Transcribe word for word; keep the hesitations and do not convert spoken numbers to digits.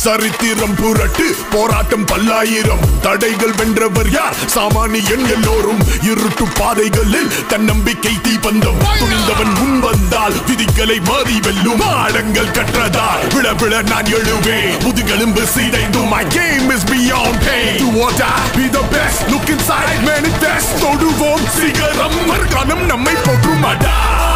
சரித்திரம் புரட்டு போராட்டம் பல்லாயிரம் தடைகள் வென்றவர் யார் சாமானியன் எல்லோரும் இருட்டு பாதைகளில் தன்னம்பிக்கை தீபந்தம் துணிந்தவன் முன் வந்தால் விதிகளை மாறி வெல்லும் ஆடங்கள் கற்றதால் விழ விழ நான் எழுவேன் முதுகெலும்பு சீதைந்து my game is beyond pain do or die be the best look inside manifest தொடுவோம் சிகரம் மறுகாலம் நம்மை போற்றுமாடா